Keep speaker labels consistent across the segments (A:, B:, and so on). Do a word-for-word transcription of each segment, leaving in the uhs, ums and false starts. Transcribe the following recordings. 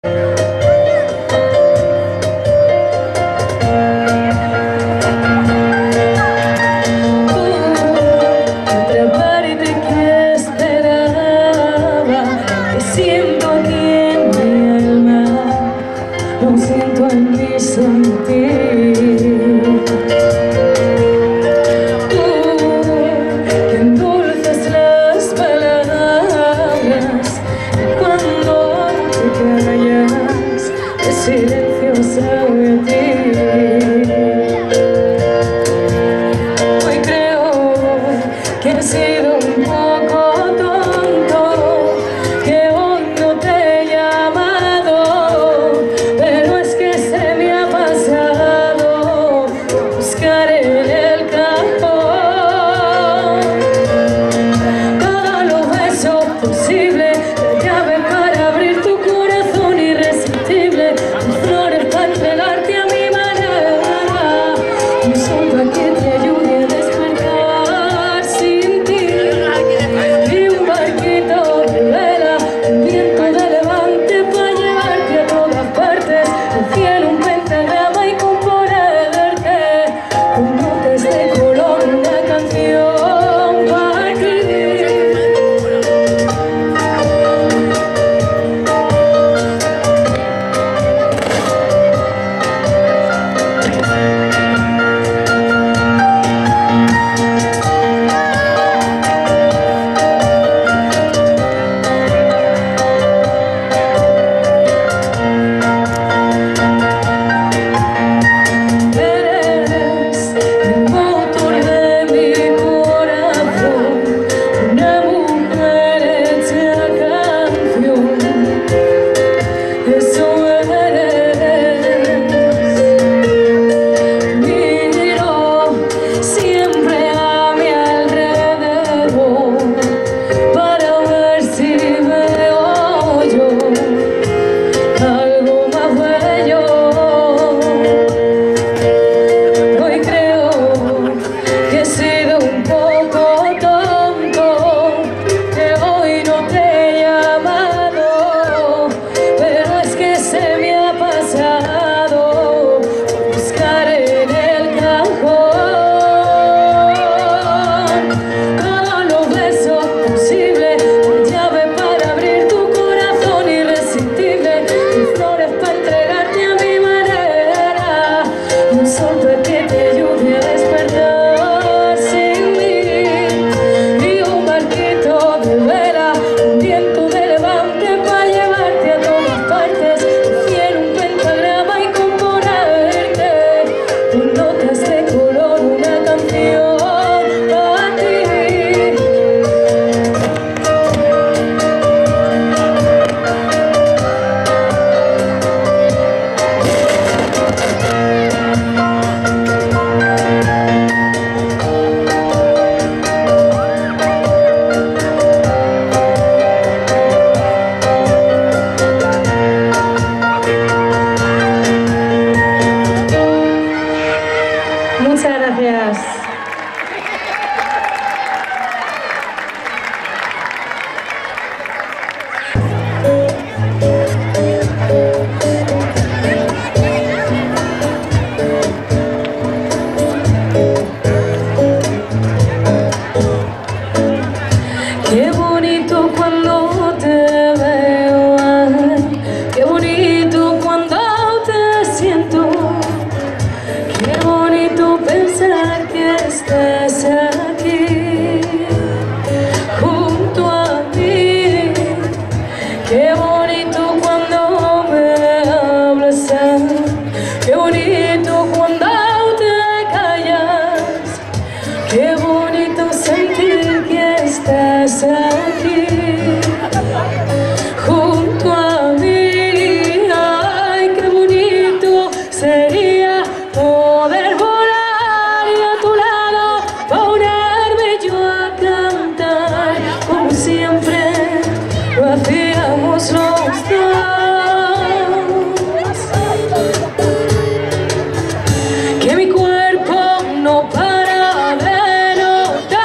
A: Que mi cuerpo no para de notar.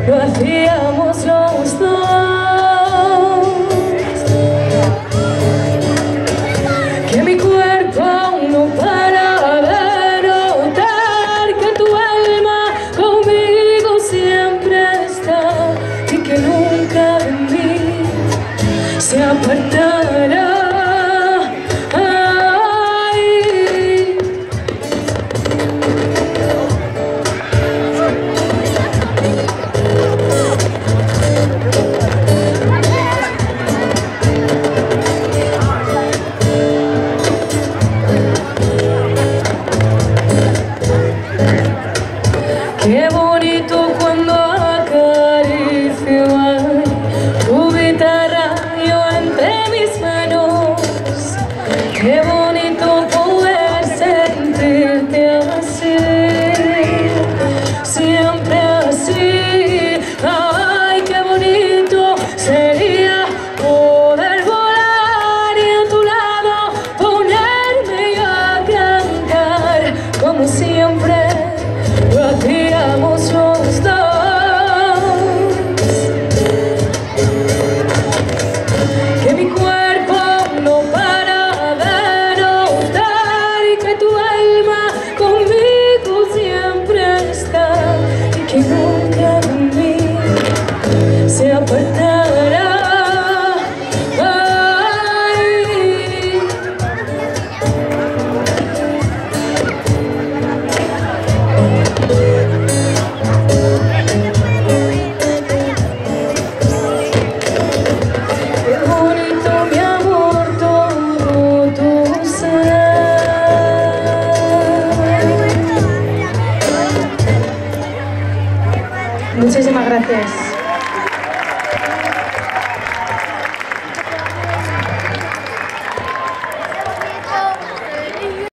A: lo hacíamos los dos. Que mi cuerpo no para de notar que tu alma conmigo siempre está y que nunca de mí se apartará. Qué bonito cuando acaricio tu guitarra yo entre mis manos. Qué bonito poder sentirte así, siempre así. Ay, qué bonito sería poder volar y a tu lado ponerme a cantar como siempre lo hacíamos los dos. Que mi cuerpo no para de notar y que tu alma conmigo siempre está y que nunca de mí se apartará. Muchísimas gracias.